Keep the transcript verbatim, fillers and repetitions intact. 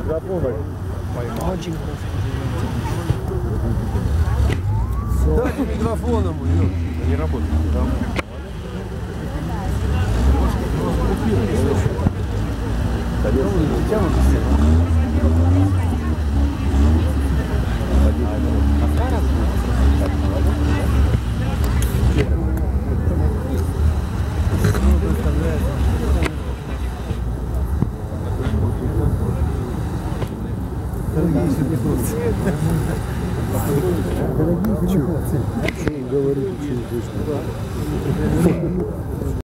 микрофон. Очень просто. Дайте микрофон ему, Юр. Не работает. Дорогие хлопцы. Дорогие хлопцы. Говорите, что